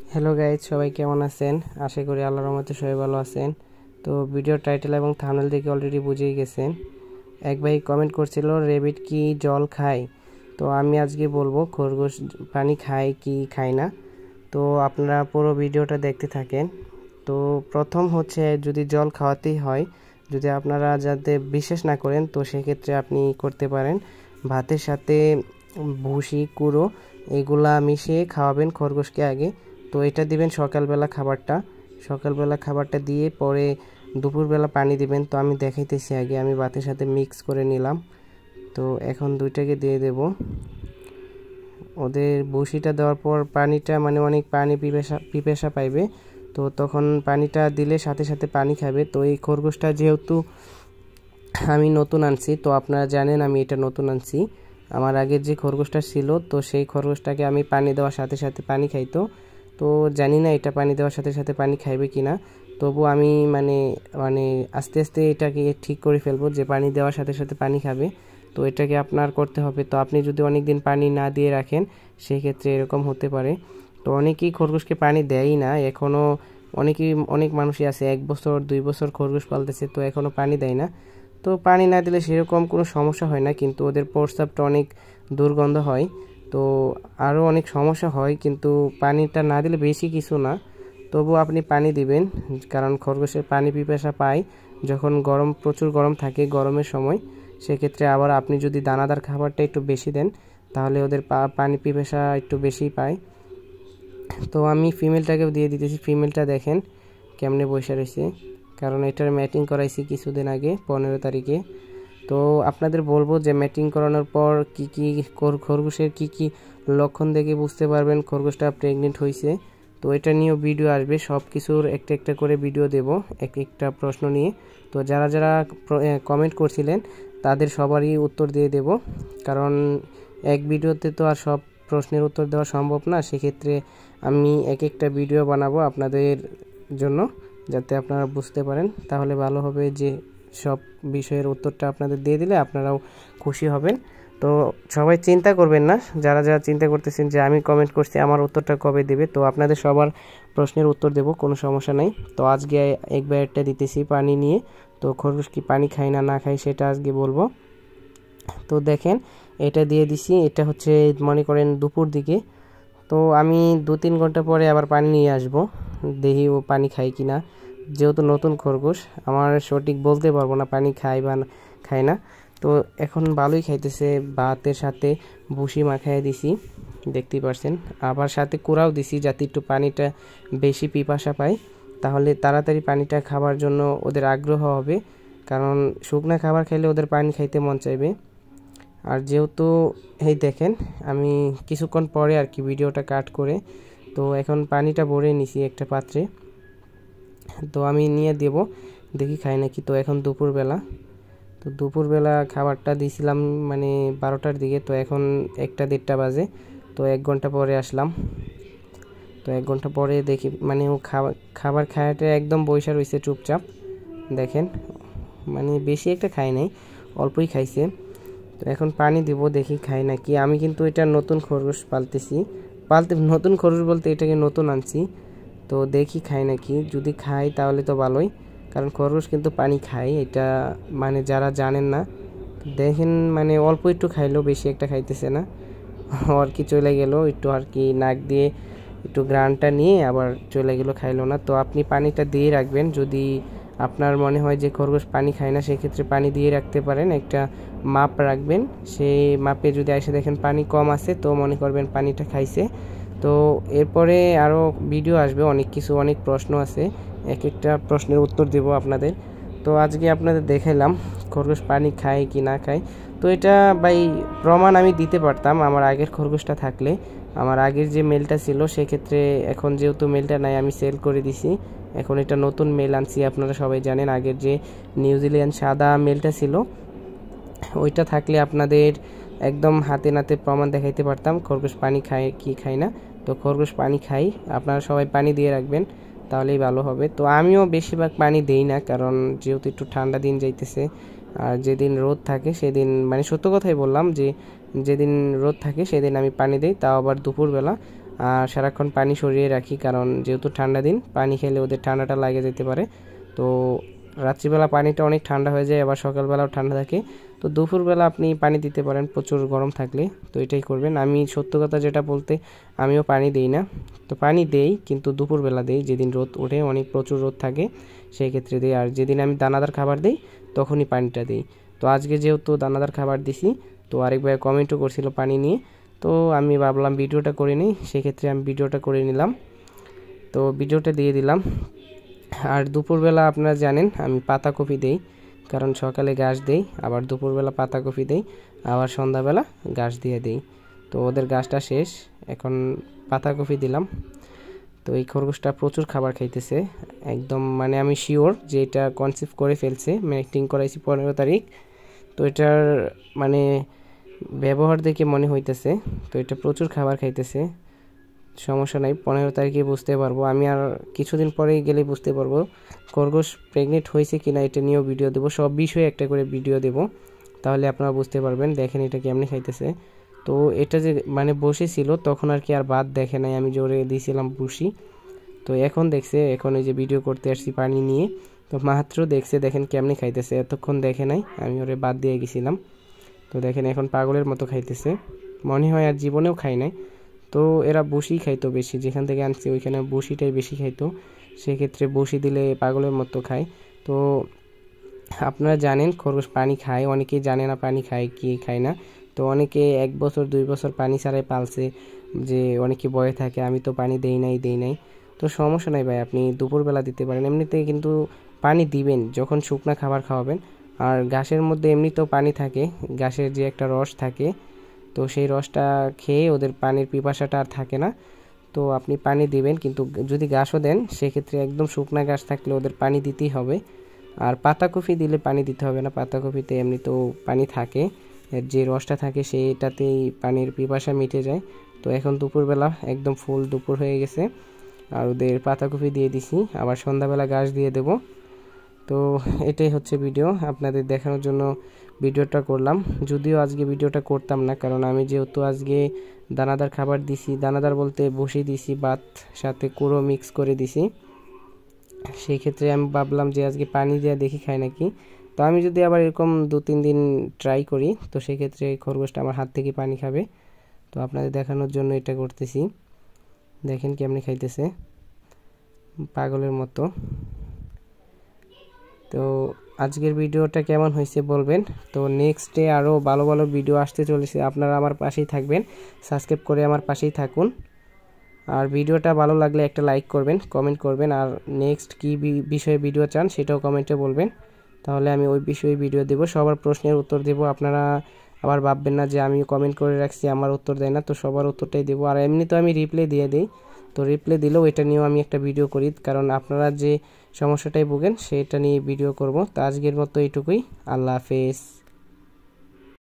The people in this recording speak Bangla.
হ্যালো গাইজ, সবাই কেমন আছেন? আশা করি আল্লাহর রহমতে সবাই ভালো আছেন। তো ভিডিওর টাইটেল এবং থাম্বনেল দেখে অলরেডি বুঝেই গেছেন। এক ভাই কমেন্ট করছিল রেবিট কি জল খায়। তো আমি আজকে বলবো খরগোশ পানি খায় কি খায় না। তো আপনারা পুরো ভিডিওটা দেখতে থাকেন। তো প্রথম হচ্ছে, যদি জল খাওয়াতেই হয়, যদি আপনারা যাতে বিশ্বাস না করেন, তো সেক্ষেত্রে আপনি করতে পারেন ভাতের সাথে ভুসি কুড়ো এগুলা মিশিয়ে খাওয়াবেন খরগোশকে আগে। তো এটা দিবেন সকালবেলা খাবারটা দিয়ে পরে দুপুরবেলা পানি দিবেন। তো আমি দেখাইতেছি, আগে আমি ভাতের সাথে মিক্স করে নিলাম। তো এখন দুইটাকে দিয়ে দেব। ওদের ভুসিটা দেওয়ার পর পানিটা অনেক পানি পিপাসা পাইবে। তো তখন পানিটা দিলে সাথে সাথে পানি খাবে। তো এই খরগোশটা যেহেতু আমি নতুন আনছি, তো আপনারা জানেন আমি এটা নতুন আনছি। আমার আগের যে খরগোশটা ছিল, তো সেই খরগোশটাকে আমি পানি দেওয়ার সাথে সাথে পানি খাইতো। তো জানি না এটা পানি দেওয়ার সাথে সাথে পানি খাইবে কিনা। তবু আমি মানে মানে আস্তে আস্তে এটাকে ঠিক করে ফেলবো যে পানি দেওয়ার সাথে সাথে পানি খাবে। তো এটাকে আপনার করতে হবে। তো আপনি যদি অনেক দিন পানি না দিয়ে রাখেন, সেক্ষেত্রে এরকম হতে পারে। তো অনেকেই খরগোশকে পানি দেয়ই না এখনও। অনেক মানুষই আছে 1 বছর 2 বছর খরগোশ পালতেছে, তো এখনও পানি দেয় না। তো পানি না দিলে সেরকম কোনো সমস্যা হয় না, কিন্তু ওদের প্রস্রাবটা অনেক দুর্গন্ধ হয়। তো আরও অনেক সমস্যা হয়, কিন্তু পানিটা না দিলে বেশি কিছু না। তবু আপনি পানি দিবেন, কারণ খরগোশের পানি পিপাসা পায় যখন প্রচুর গরম থাকে গরমের সময়। সেক্ষেত্রে আবার আপনি যদি দানাদার খাবারটা একটু বেশি দেন, তাহলে ওদের পানি পিপাসা একটু বেশি পায়। তো আমি ফিমেলটাকেও দিয়ে দিতেছি। ফিমেলটা দেখেন কেমনে বসে রয়েছে, কারণ এটার ম্যাটিং করাইছি কিছুদিন আগে 15 তারিখে। তো আপনাদের বলবো যে ম্যাটিং করানোর পর খরগোশের কি লক্ষণ দেখে বুঝতে পারবেন খরগোশটা প্রেগনেন্ট হয়েছে। তো এটা নিয়েও ভিডিও আসবে, সব কিছুর একটা একটা করে ভিডিও দেব এক একটা প্রশ্ন নিয়ে। তো যারা যারা কমেন্ট করছিলেন তাদের সবারই উত্তর দিয়ে দেব, কারণ এক ভিডিওতে তো আর সব প্রশ্নের উত্তর দেওয়া সম্ভব না। সেক্ষেত্রে আমি এক একটা ভিডিও বানাবো আপনাদের জন্য, যাতে আপনারা বুঝতে পারেন। তাহলে ভালো হবে যে সব বিষয়ের উত্তরটা আপনাদের দিয়ে দিলে আপনারাও খুশি হবেন। তো সবাই চিন্তা করবেন না, যারা যারা চিন্তা করতেছেন যে আমি কমেন্ট করছি আমার উত্তরটা কবে দেবে, তো আপনাদের সবার প্রশ্নের উত্তর দেব, কোনো সমস্যা নাই। তো আজকে একবার একটা দিতেছি পানি নিয়ে। তো খরগোশ কি পানি খায় না না খায় সেটা আজকে বলবো। তো দেখেন এটা দিয়ে দিছি, এটা হচ্ছে মনে করেন দুপুর দিকে। তো আমি 2-3 ঘন্টা পরে আবার পানি নিয়ে আসব, দেখি ও পানি খায় কি না। যেহেতু নতুন খরগোশ, আমার সঠিক বলতে পারবো না পানি খায় বা খায় না। তো এখন ভালোই খাইতেছে, ভাতের সাথে ভুসি মাখাইয়া দিছি, দেখতেই পারছেন। আবার সাথে কুড়াও দিছি, যাতে একটু পানিটা বেশি পিপাসা পায়, তাহলে তাড়াতাড়ি পানিটা খাবার জন্য ওদের আগ্রহ হবে। কারণ শুকনা খাবার খাইলে ওদের পানি খাইতে মন চাইবে। আর যেহেতু এই দেখেন আমি কিছুক্ষণ পরে আর কি ভিডিওটা কাট করে, তো এখন পানিটা ভরে নিছি একটা পাত্রে। তো আমি নিয়ে দেব, দেখি খায় নাকি। তো এখন দুপুরবেলা খাবারটা দিয়েছিলাম 12টার দিকে। তো এখন 1টা 1:30 বাজে। তো 1 ঘন্টা পরে আসলাম। তো 1 ঘন্টা পরে দেখি ও খাবার খাওয়াটা একদম বইসা রয়েছে চুপচাপ। দেখেন বেশি একটা খায় নাই, অল্পই খাইছে। তো এখন পানি দিব, দেখি খাই নাকি। আমি কিন্তু এটা নতুন খরগোশ নতুন খরগোশ বলতে এটাকে নতুন আনছি। তো দেখি খাই নাকি, যদি খাই তাহলে তো ভালোই, কারণ খরগোশ কিন্তু পানি খায়। এটা যারা জানেন না, দেখেন অল্প একটু খাইলো, বেশি একটা খাইতেছে না। আর কি চলে গেল একটু আর কি, নাক দিয়ে একটু গ্রানটা নিয়ে আবার চলে গেল, খাইলো না। তো আপনি পানিটা দিয়ে রাখবেন, যদি আপনার মনে হয় যে খরগোশ পানি খায় না, সেক্ষেত্রে পানি দিয়ে রাখতে পারেন। একটা মাপ রাখবেন, সেই মাপে যদি এসে দেখেন পানি কম আছে, তো মনে করবেন পানিটা খাইছে। তো এরপরে আরও ভিডিও আসবে, অনেক প্রশ্ন আছে, এক একটা প্রশ্নের উত্তর দেব আপনাদের। তো আজকে আপনাদের দেখাইলাম খরগোশ পানি খায় কি না খায়। তো এটা প্রমাণ আমি দিতে পারতাম আমার আগের খরগোশটা থাকলে। আমার আগের যে মেলটা ছিল, সেক্ষেত্রে এখন যেহেতু মেলটা নাই, আমি সেল করে দিছি। এখন এটা নতুন মেল আনছি, আপনারা সবাই জানেন। আগের যে নিউজিল্যান্ড সাদা মেলটা ছিল, ওইটা থাকলে আপনাদের একদম হাতে নাতে প্রমাণ দেখাইতে পারতাম খরগোশ পানি খায় কি খায় না। তো খরগোশ পানি খাই, আপনারা সবাই পানি দিয়ে রাখবেন, তাহলেই ভালো হবে। তো আমিও বেশিরভাগ পানি দেই না, কারণ যেহেতু একটু ঠান্ডা দিন যাইতেছে। আর যেদিন রোদ থাকে সেদিন সত্য কথাই বললাম যে যেদিন রোদ থাকে সেদিন আমি পানি দিই, তাও আবার দুপুরবেলা। আর সারাক্ষণ পানি সরিয়ে রাখি, কারণ যেহেতু ঠান্ডা দিন পানি খেলে ওদের ঠান্ডাটা লাগে যেতে পারে। তো রাত্রিবেলা পানিটা অনেক ঠান্ডা হয়ে যায়, আবার সকালবেলাও ঠান্ডা থাকে। তো দুপুরবেলা আপনি পানি দিতে পারেন প্রচুর গরম থাকলে, তো এটাই করবেন। আমি সত্য কথা যেটা বলতে, আমিও পানি দিই না, তো পানি দেই কিন্তু দুপুরবেলা দেই, যেদিন রোদ ওঠে অনেক প্রচুর রোদ থাকে সেই ক্ষেত্রে দিই। আর যেদিন আমি দানাদার খাবার দিই তখনই পানিটা দিই। তো আজকে যেহেতু দানাদার খাবার দিছি, তো আরেক ভাই কমেন্টও করছিল পানি নিয়ে, তো আমি ভাবলাম ভিডিওটা করে নিই, সেক্ষেত্রে আমি ভিডিওটা করে নিলাম, তো ভিডিওটা দিয়ে দিলাম। আর দুপুরবেলা আপনারা জানেন আমি পাতাকপি দেই, কারণ সকালে ঘাস দেই, আবার দুপুরবেলা পাতাকপি দেই, আবার সন্ধ্যাবেলা ঘাস দিয়ে দেই। তো ওদের ঘাসটা শেষ, এখন পাতাকপি দিলাম। তো এই খরগোশটা প্রচুর খাবার খাইতেছে একদম, মানে আমি শিওর যে এটা কনসিভ করে ফেলছে, ম্যানেক্টিং করাইছি 15 তারিখ। তো এটার মানে ব্যবহার দেখে মনে হইতেছে, তো এটা প্রচুর খাবার খাইতেছে। সমস্যা নাই, 15 তারিখে বুঝতে পারবো, আমি আর কিছুদিন পরে গেলেই বুঝতে পারবো খরগোশ প্রেগনেন্ট হয়েছে কিনা, এটা নিয়েও ভিডিও দেবো, সব বিষয়ে একটা করে ভিডিও দেবো, তাহলে আপনারা বুঝতে পারবেন। দেখেন এটা কেমনে খাইতেছে। তো এটা যে মানে বসেছিল তখন আর কি আর ভাত দেখে নাই, আমি জোরে দিয়েছিলাম ভুসি, তো এখন দেখছে, এখন এই যে ভিডিও করতে আসছি পানি নিয়ে, তো মাত্র দেখছে, দেখেন কেমনে খাইতেছে, এতক্ষণ দেখে নাই, আমি ওরে বাদ দিয়ে গেছিলাম। তো দেখেন এখন পাগলের মতো খাইতেছে, মনে হয় আর জীবনেও খাই নাই। তো এরা বসি খাইতো বেশি, যেখান থেকে আনছি ওইখানে বসিটাই বেশি খাইতো, সেক্ষেত্রে বসি দিলে পাগলের মতো খায়। তো আপনারা জানেন খরগোশ পানি খায়, অনেকেই জানে না পানি খায় কি খায় না। তো অনেকে 1 বছর 2 বছর পানি ছাড়াই পালছে, যে অনেকে ভয়ে থাকে আমি তো পানি দেই নাই। তো সমস্যা নাই ভাই, আপনি দুপুরবেলা দিতে পারেন, এমনিতে কিন্তু পানি দিবেন যখন শুকনা খাবার খাওয়াবেন। আর ঘাসের মধ্যে এমনিতেও পানি থাকে, ঘাসের যে একটা রস থাকে, তো সেই রসটা খেয়ে ওদের পানির পিপাসাটা আর থাকে না। তো আপনি পানি দিবেন, কিন্তু যদি ঘাসও দেন সেক্ষেত্রে একদম শুকনা ঘাস থাকলে ওদের পানি দিতেই হবে। আর পাতাকপি দিলে পানি দিতে হবে না, পাতাকপিতে এমনিতেও পানি থাকে, এর যে রসটা থাকে সেইটাতেই পানির পিপাসা মিটে যায়। তো এখন দুপুরবেলা একদম ফুল দুপুর হয়ে গেছে, আর ওদের পাতাকপি দিয়ে দিছি, আবার সন্ধ্যাবেলা ঘাস দিয়ে দেব। তো এটাই হচ্ছে ভিডিও, আপনাদের দেখানোর জন্য ভিডিওটা করলাম। যদিও আজকে ভিডিওটা করতাম না, কারণ আমি যেহেতু আজকে দানাদার খাবার দিছি, দানাদার বলতে বসিয়ে দিছি, ভাত সাথে কুড়ো মিক্স করে দিছি, সেই ক্ষেত্রে আমি ভাবলাম যে আজকে পানি দেওয়া দেখি খায় নাকি। তো আমি যদি আবার এরকম 2-3 দিন ট্রাই করি, তো সেক্ষেত্রে খরগোশটা আমার হাত থেকে পানি খাবে। তো আপনাদের দেখানোর জন্য এটা করতেছি, দেখেন কেমনি খাইতেছে পাগলের মতো। তো আজকের ভিডিওটা কেমন হয়েছে বলবেন। তো নেক্সটে আরও ভালো ভালো ভিডিও আসতে চলেছে, আপনারা আমার পাশেই থাকবেন, সাবস্ক্রাইব করে আমার পাশেই থাকুন। আর ভিডিওটা ভালো লাগলে একটা লাইক করবেন, কমেন্ট করবেন, আর নেক্সট কী বিষয়ে ভিডিও চান সেটাও কমেন্টে বলবেন, তাহলে আমি ওই বিষয়ে ভিডিও দেব, সবার প্রশ্নের উত্তর দেব। আপনারা আবার ভাববেন না যে আমি কমেন্ট করে রাখছি আমার উত্তর দেয় না, তো সবার উত্তরটাই দেবো। আর এমনি তো আমি রিপ্লাই দিয়ে দিই, তো রিপ্লাই দিলেও এটা নিয়েও আমি একটা ভিডিও করি, কারণ আপনারা যে সমস্যাটাই ভোগেন সেটা নিয়ে ভিডিও করব। তো আজকের মতো এইটুকুই, আল্লাহ হাফেজ।